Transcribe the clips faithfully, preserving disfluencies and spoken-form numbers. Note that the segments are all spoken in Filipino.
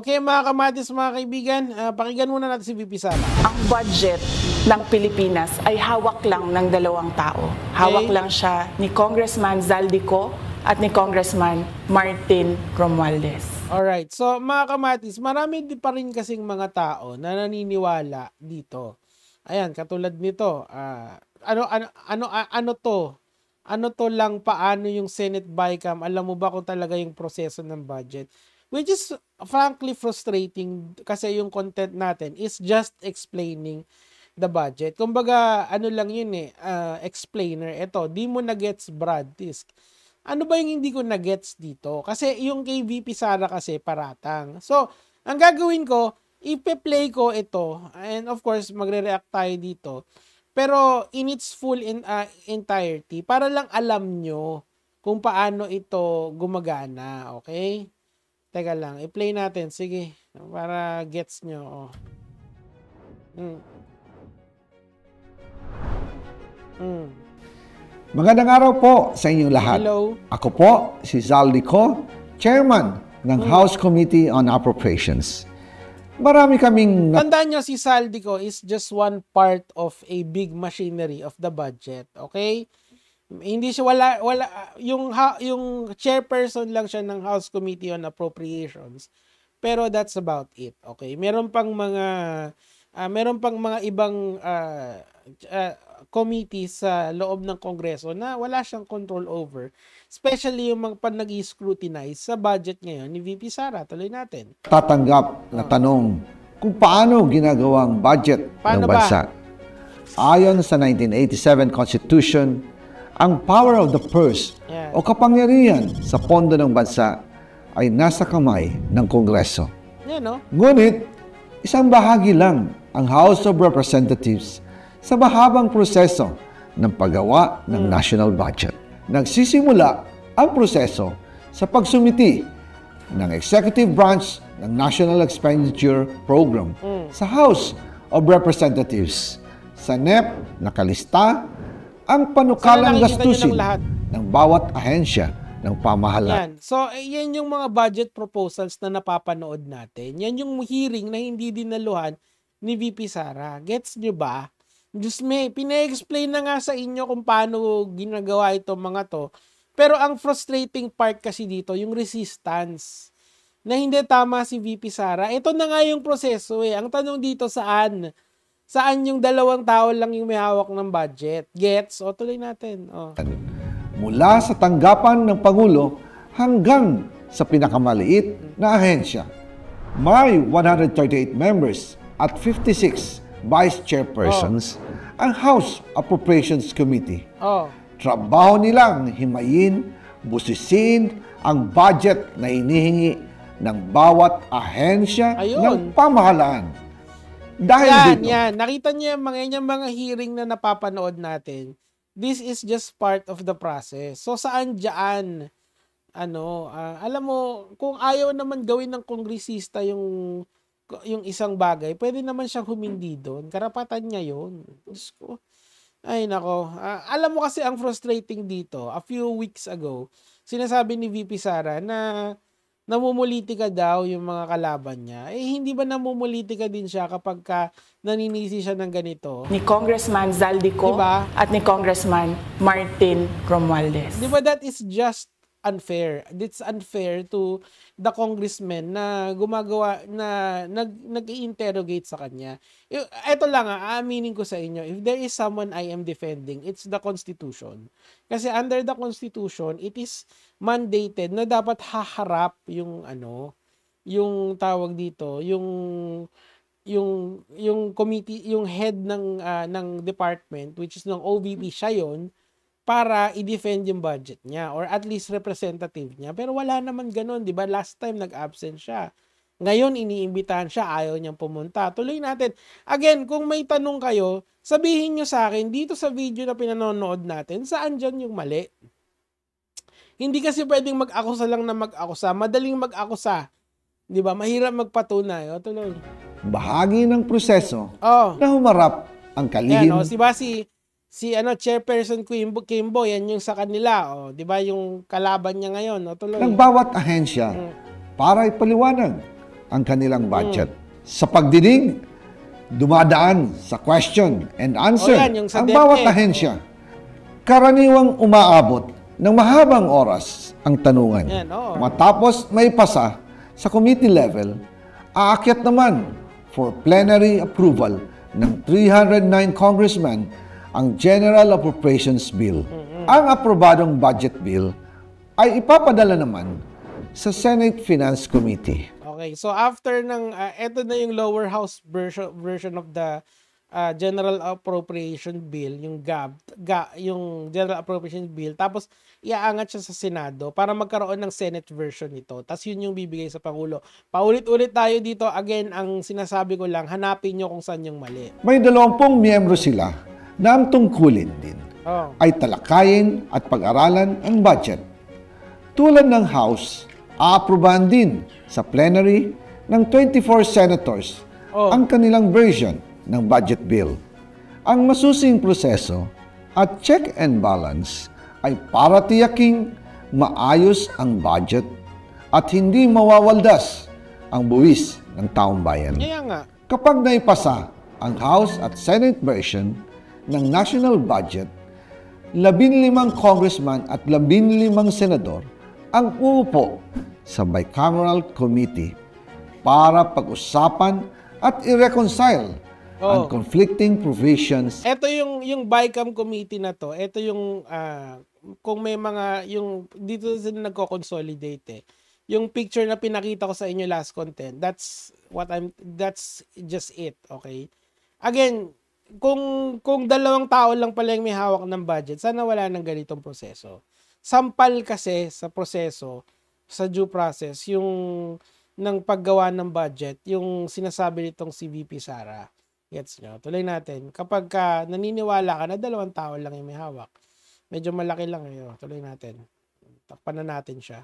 Okay, mga kamatis, mga kaibigan, uh, pakinggan muna natin si V P Sara. Ang budget ng Pilipinas ay hawak lang ng dalawang tao. Hawak Okay. lang siya ni Congressman Zaldico at ni Congressman Martin Romualdez. Alright, so mga kamatis, marami din pa rin kasing mga tao na naniniwala dito. Ayan, katulad nito, uh, ano, ano, ano, uh, ano to? Ano to lang, paano yung Senate BICAM? Alam mo ba kung talaga yung proseso ng budget? Which is frankly frustrating kasi yung content natin is just explaining the budget. Kumbaga, ano lang yun eh, uh, explainer. Ito, di mo na-gets, Brad Tisk. Ano ba yung hindi ko na-gets dito? Kasi yung kay V P Sara kasi paratang. So, ang gagawin ko, ipe-play ko ito. And of course, magre-react tayo dito. Pero in its full in, uh, entirety, para lang alam nyo kung paano ito gumagana. Okay? Teka lang, i-play natin. Sige, para gets nyo. Oh. Hmm. Hmm. Magandang araw po sa inyong lahat. Hello. Ako po si Zaldico, Chairman ng hmm. House Committee on Appropriations. Marami kaming... Tandaan nyo, si Zaldico is just one part of a big machinery of the budget. Okay? Hindi siya wala wala yung yung chairperson lang siya ng House Committee on Appropriations. Pero that's about it. Okay. Meron pang mga uh, meron pang mga ibang uh, uh, committees sa loob ng Kongreso na wala siyang control over. Especially yung mga pan nag-scrutinize sa budget ngayon ni V P Sara. Tuloy natin. Tatanggap na tanong kung paano ginagawang budget paano ng bansa. Ba? Ayon sa nineteen eighty-seven Constitution, ang power of the purse yeah. o kapangyarihan sa pondo ng bansa ay nasa kamay ng Kongreso. Yeah, no? Ngunit, isang bahagi lang ang House of Representatives sa mahabang proseso ng paggawa ng hmm. national budget. Nagsisimula ang proseso sa pagsumiti ng executive branch ng National Expenditure Program hmm. sa House of Representatives. Sa N E P, nakalista ang panukalang gastusin ng bawat ahensya ng pamahalaan. Yan. So, yan yung mga budget proposals na napapanood natin. Yan yung hearing na hindi dinaluhan ni V P Sara. Gets nyo ba? Diyos me, pina-explain na nga sa inyo kung paano ginagawa itong mga to. Pero ang frustrating part kasi dito, yung resistance. Na hindi tama si V P Sara. Ito na nga yung proseso eh. Ang tanong dito, saan? Saan yung dalawang tao lang yung may hawak ng budget? Gets? O, tuloy natin. O. Mula sa tanggapan ng Pangulo hanggang sa pinakamaliit na ahensya. May one hundred thirty-eight members at fifty-six vice chairpersons oh. ang House Appropriations Committee. Oh. Trabaho nilang himayin, busisin ang budget na inihingi ng bawat ahensya Ayun. ng pamahalaan. Dahil yan, dito, yan. Nakita niyo yung mga, yung mga hearing na napapanood natin. This is just part of the process. So, saan dyan? Ano, uh, alam mo, kung ayaw naman gawin ng kongresista yung, yung isang bagay, pwede naman siyang humindi doon. Karapatan niya yun. Diyos ko. Ay, nako. Uh, alam mo kasi ang frustrating dito, a few weeks ago, sinasabi ni V P Sara na namumulitika daw yung mga kalaban niya. Eh, hindi ba namumulitika din siya kapag ka naninisi siya ng ganito? Ni Congressman Zaldico diba? At ni Congressman Martin Romualdez. Di ba that is just unfair? It's unfair to the congressman na gumagawa, na nag, nag-i-interrogate sa kanya. Ito lang, ah, aaminin ko sa inyo, if there is someone I am defending, it's the Constitution. Kasi under the Constitution, it is mandated na dapat haharap yung ano, yung tawag dito, yung yung yung committee, yung head ng uh, ng department, which is ng O V P, siya yun, para i-defend yung budget niya or at least representative niya. Pero wala naman ganun, di ba? Last time nag-absent siya. Ngayon, iniimbitahan siya, ayaw niyang pumunta. Tuloy natin. Again, kung may tanong kayo, sabihin niyo sa akin dito sa video na pinanonood natin, saan dyan yung mali? Hindi kasi pwedeng mag-akusa lang na mag-akusa. Madaling mag-akusa. Di ba? Mahirap magpatunay. O, tuloy. Bahagi ng proseso oh. na humarap ang kalihim. Yan, o, si Basi, si ano, Chairperson Kimbo, Kimbo, yan yung sa kanila. O, di ba yung kalaban niya ngayon? O, tuloy. Ng bawat ahensya hmm. para ipaliwanag ang kanilang budget. Sa pagdinig, dumadaan sa question and answer O yan, yung sa ang bawat DepEd. ahensya. Karaniwang umaabot ng mahabang oras ang tanungan. Yan, oo. Matapos may pasa sa committee level, aakyat naman for plenary approval ng three hundred nine congressmen ang General Appropriations Bill. Ang aprobadong budget bill ay ipapadala naman sa Senate Finance Committee. Okay, so after ng, uh, eto na yung lower house version, version of the uh, General Appropriation Bill, yung G A B, G A, yung General Appropriation Bill, tapos iaangat siya sa Senado para magkaroon ng Senate version nito. Tapos yun yung bibigay sa Pangulo. Paulit-ulit tayo dito. Again, ang sinasabi ko lang, hanapin nyo kung saan yung mali. May dalawampung miyembro sila na ang tungkulin din Oh. ay talakayin at pag-aralan ang budget. Tulad ng House, aaprubahan din sa plenary ng twenty-four senators Oh. ang kanilang version ng budget bill. Ang masusing proseso at check and balance ay para tiyaking maayos ang budget at hindi mawawaldas ang buwis ng taong bayan. Kaya nga. Kapag naipasa ang House at Senate version ng national budget, labinlimang congressman at labinlimang senador ang uupo sa bicameral committee para pag-usapan at i-reconcile ang Oh. conflicting provisions. Ito yung yung BICAM committee na to. Ito yung ah, kung may mga yung dito sila nagko-consolidate eh. Yung picture na pinakita ko sa inyo last content, that's what I'm that's just it, okay? Again, kung kung dalawang tao lang pala yung may hawak ng budget, sana wala nang ganitong proseso. Sampal kasi sa proseso, sa due process, yung ng paggawa ng budget, yung sinasabi nitong si V P Sara. Gets nyo? Tuloy natin. Kapag ka naniniwala ka na dalawang tao lang yung may hawak, medyo malaki lang yun. Tuloy natin. Takpan na natin siya.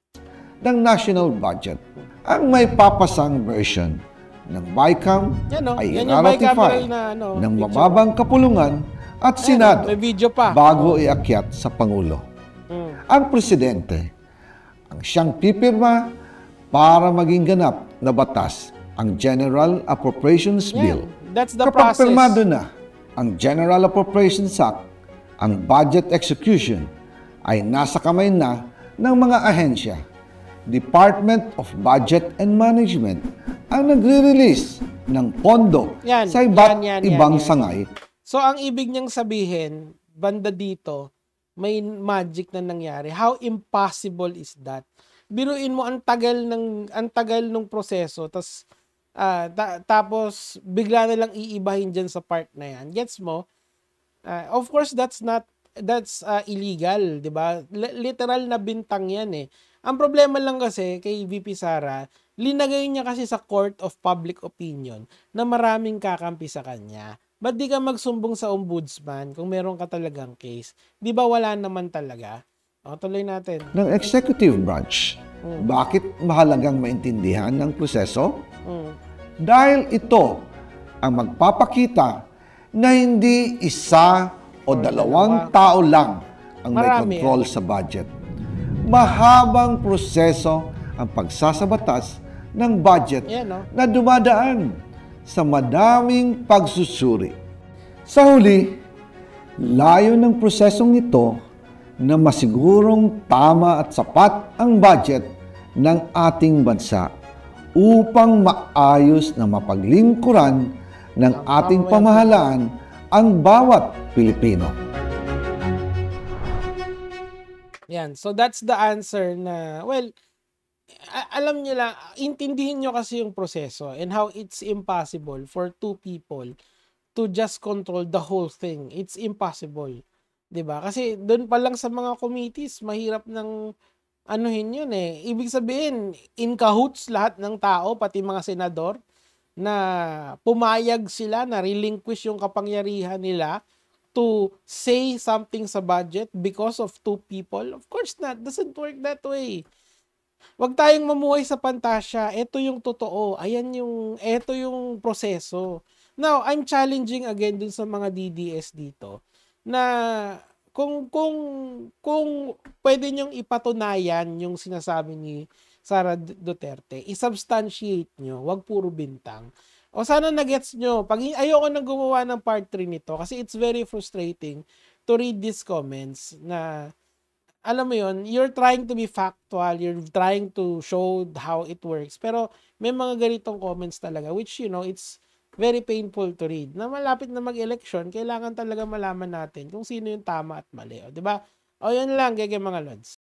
ng national budget. Ang may papasang version ng BICAM Yan, no? ay Yan yung i-ratify bicameral na, ano, ng picture. mababang kapulungan at Ayan, Senado may video pa. bago iakyat sa Pangulo. Mm. Ang presidente ang siyang pipirma para maging ganap na batas ang General Appropriations Yan. Bill. That's the Kapag process. pirmado na ang General Appropriations Act, ang budget execution ay nasa kamay na ng mga ahensya. Department of Budget and Management ang nagre-release ng pondo Yan, sa iba't yan, yan, ibang yan, yan. sangay. So, ang ibig niyang sabihin, banda dito, may magic na nangyari. How impossible is that? Biruin mo, ang tagal ng, ang tagal ng proseso, tas, ah, ta- tapos, bigla na lang iibahin dyan sa part na yan. Gets mo? Ah, of course, that's not, that's ah, illegal, di ba? L- literal na bintang yan eh. Ang problema lang kasi kay V P Sara, linagay niya kasi sa court of public opinion na maraming kakampi sa kanya. Ba't di ka magsumbong sa ombudsman kung meron ka talagang case? Di ba wala naman talaga? O, tuloy natin. Ng executive branch. Bakit mahalagang maintindihan ng proseso? Mm. Dahil ito ang magpapakita na hindi isa o dalawang tao lang ang may Marami, control sa budget. Mahabang proseso ang pagsasabatas ng budget Yan, no? na dumadaan sa madaming pagsusuri. Sa huli, layo ng prosesong ito na masigurong tama at sapat ang budget ng ating bansa upang maayos na mapaglingkuran ng ating pamahalaan ang bawat Pilipino. Yan. So, that's the answer na, well, a- alam niyo lang, intindihin niyo kasi yung proseso and how it's impossible for two people to just control the whole thing. It's impossible. 'Di ba? Kasi doon pa lang sa mga committees, mahirap ng anuhin yun eh. Ibig sabihin, in cahoots lahat ng tao, pati mga senador, na pumayag sila na relinquish yung kapangyarihan nila to say something sa budget because of two people. Of course not. Doesn't work that way. Huwag tayong mamuhay sa pantasya. Ito yung totoo. Ayan yung, ito yung proseso. Now, I'm challenging again dun sa mga D D S dito na kung kung kung pwede niyong ipatunayan yung sinasabi ni Sara Duterte, i-substantiate nyo, wag puro bintang. O sana nagets nyo, pag ayoko nang gumawa ng part three nito kasi it's very frustrating to read these comments na alam mo yon, you're trying to be factual, you're trying to show how it works, pero may mga ganitong comments talaga which you know, it's very painful to read. Na malapit na mag-election, kailangan talaga malaman natin kung sino yung tama at mali, o, 'di ba? O, yun lang, gege mga lods.